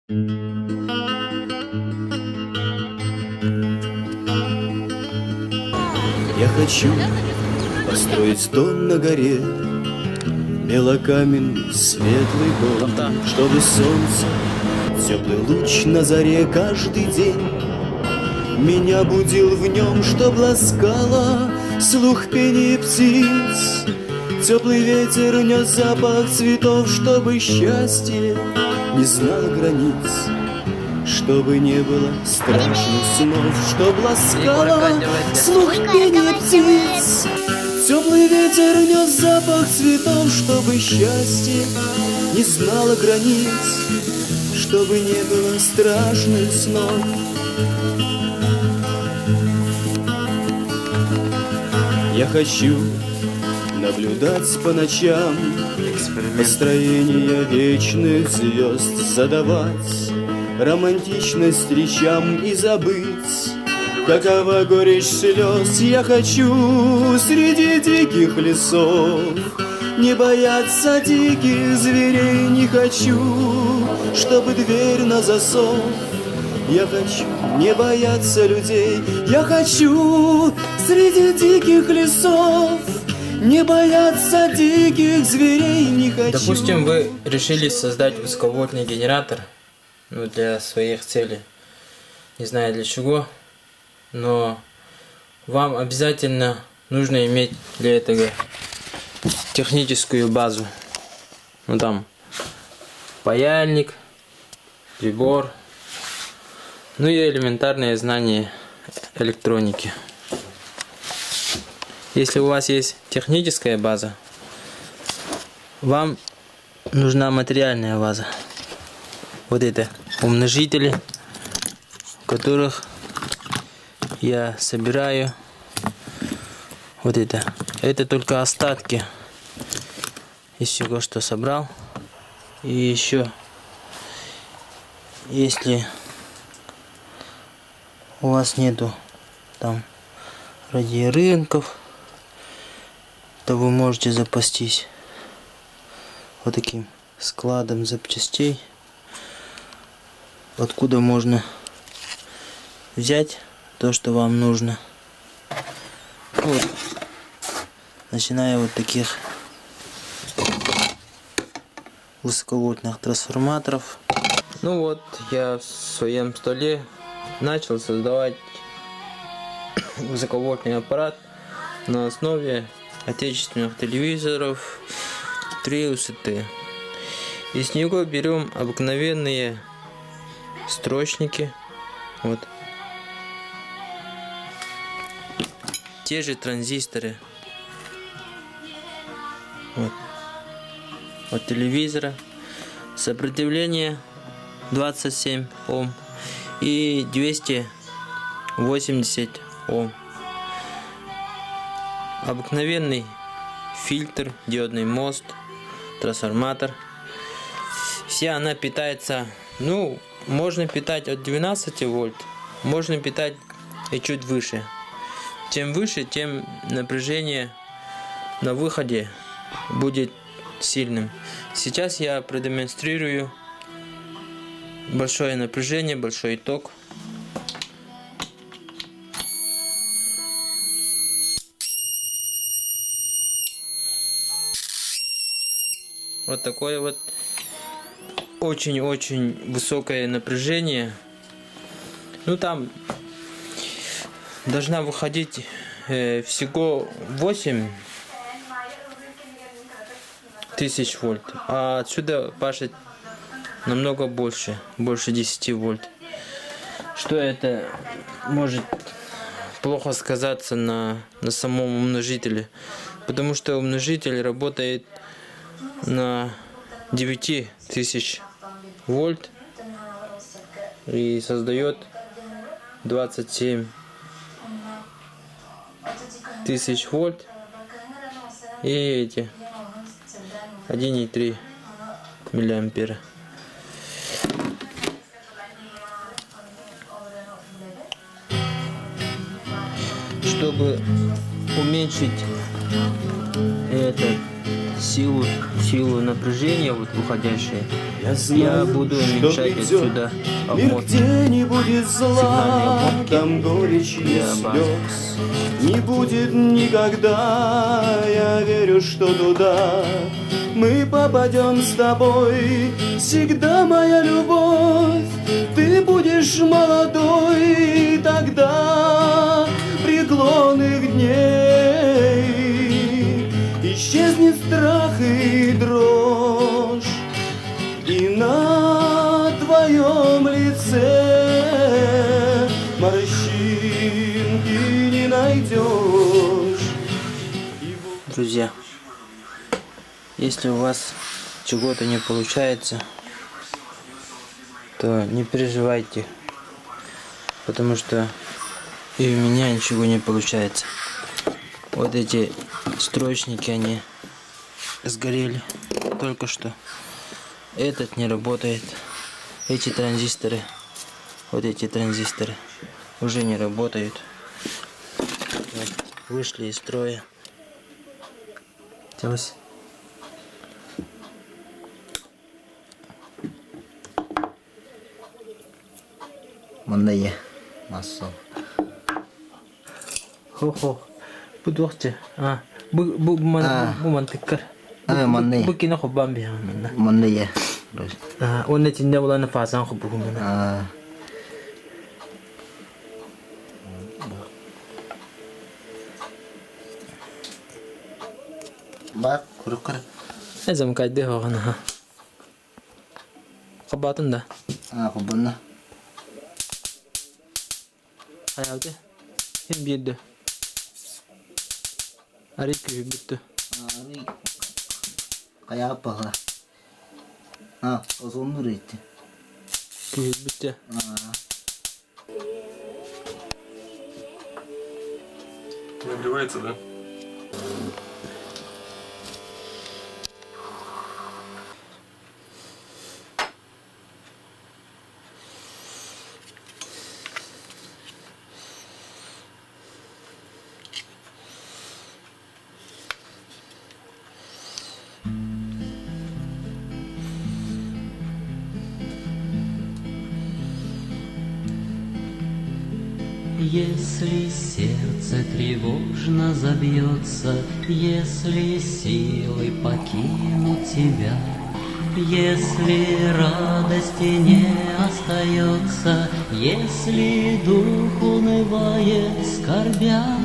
Я хочу построить дом на горе, белокаменный, светлый дом, чтобы солнце, теплый луч на заре каждый день меня будил в нем, чтоб ласкало слух пения птиц. Теплый ветер нес запах цветов, чтобы счастье не знало границ, чтобы не было страшных снов, чтоб ласкало слух пения птиц. Теплый ветер нес запах цветов, чтобы счастье не знало границ, чтобы не было страшных снов. Я хочу наблюдать по ночам построение вечных звезд, задавать романтичность речам и забыть, какова горечь слез. Я хочу среди диких лесов не бояться диких зверей, не хочу, чтобы дверь на засов. Я хочу не бояться людей, я хочу среди диких лесов не бояться диких зверей, не хочу. Допустим, вы решили создать высоковольтный генератор, для своих целей, не знаю для чего, но вам обязательно нужно иметь для этого техническую базу. Там паяльник, прибор, и элементарные знания электроники. Если у вас есть техническая база, вам нужна материальная база. Вот это умножители, которых я собираю. Вот это только остатки из всего, что собрал. И еще, если у вас нету там радиорынков, то вы можете запастись вот таким складом запчастей, откуда можно взять то, что вам нужно. Вот. Начиная вот таких высоковольтных трансформаторов. Я в своем столе начал создавать высоковольтный аппарат на основе отечественных телевизоров 3 высоты. Из него берем обыкновенные строчники, те же транзисторы от телевизора, сопротивление 27 Ом и 280 Ом. Обыкновенный фильтр, диодный мост, трансформатор. Вся она питается, можно питать от 12 вольт, можно питать и чуть выше. Чем выше, тем напряжение на выходе будет сильным. Сейчас я продемонстрирую большое напряжение, большой ток. Вот такое вот очень-очень высокое напряжение. Там должна выходить всего 8000 вольт, а отсюда пашет намного больше 10 вольт. Что это может плохо сказаться на самом умножителе, потому что умножитель работает на 9000 вольт и создает 27 тысяч вольт и эти 1,3 миллиампера. Чтобы уменьшить этот силу напряжения вот уходящее. Я знаю, буду что уменьшать придет отсюда мир, обмотки. где не будет зла, Сигнальные обмотки там горечи и для базы. слез не будет никогда. Я верю, что туда мы попадем с тобой. Всегда моя любовь, ты будешь молодой тогда. Преклонных дней исчезнет страх и дрожь, и на твоем лице морщинки не найдешь. Друзья, если у вас чего-то не получается, то не переживайте, потому что и у меня ничего не получается. Вот эти строчники, они сгорели только что. Этот не работает. Эти транзисторы, вот эти транзисторы уже не работают. Вот, вышли из строя. Делось. Мандай массов. Хо-хо. Будвахче. Бу мантиккар. Мандай. Бу кино хоббам бихан манна. Мандай. Онна чинда булана фасан хоббу манна. Бак курукар. Эзам кайде хогана. Кабатында. Кубанна. Аявде. Хин бирде. Арик битте. Ари. Кая пага. Озон нурите. Битте. Нагревается, да? Если сердце тревожно забьется, если силы покинут тебя, если радости не остается, если дух унывает, скорбя,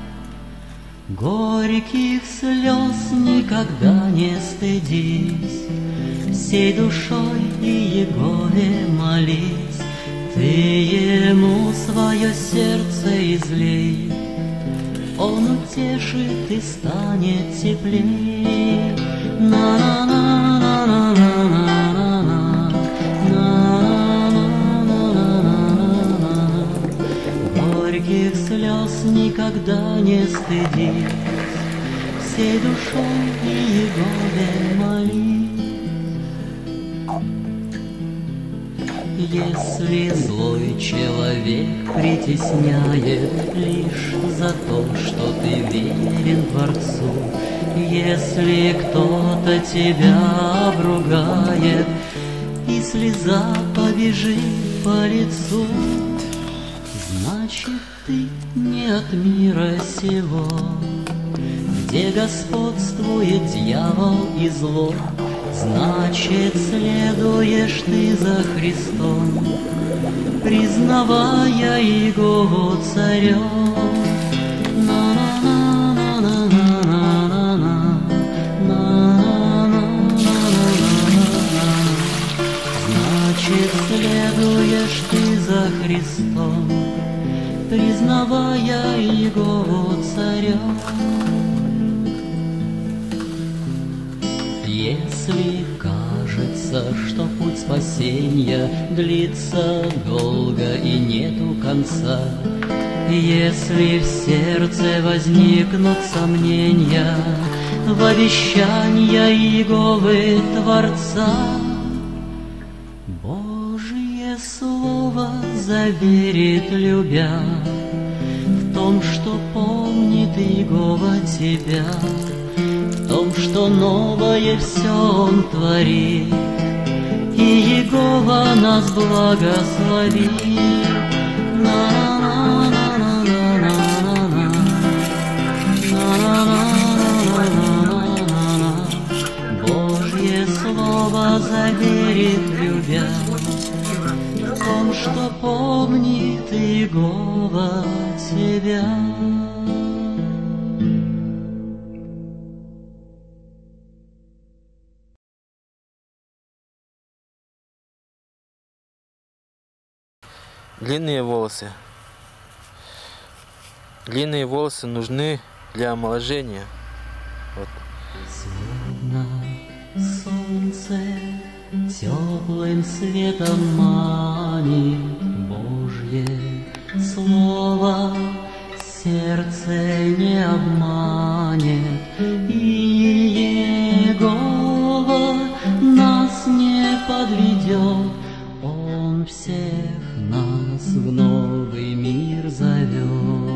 горьких слез никогда не стыдись, всей душой и Егове молись. Ты ему свое сердце излей, он утешит и станет теплей. Горьких слез никогда не стыдись, всей душой и Егове молись. Если злой человек притесняет лишь за то, что ты верен Творцу, если кто-то тебя обругает и слеза побежит по лицу, значит ты не от мира сего, где господствует дьявол и зло. Значит, следуешь ты за Христом, признавая Его царем. Значит, следуешь ты за Христом, признавая Его царем. Если кажется, что путь спасения длится долго и нету конца, если в сердце возникнут сомнения в обещания Иеговы Творца, Божье Слово заверит, любя, в том, что помнит Иегова тебя, в том, что что новое все Он творит, и Егова нас благословит. Божье слово заверит, любя, в том, что помнит Егова тебя. Длинные волосы. Длинные волосы нужны для омоложения. Вот. Словно солнце теплым светом манит, Божье слово сердце не обманет, и Егова нас не подведет. Он всех нас в новый мир зовет.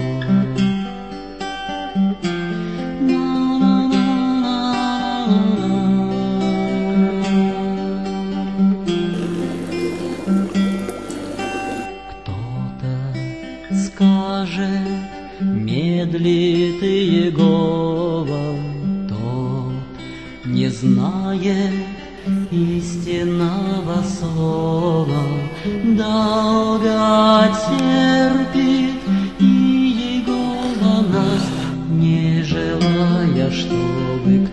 Скажет, медлит Егова, тот не знает истинного слова, долго терпит, и Егова нас, не желая, чтобы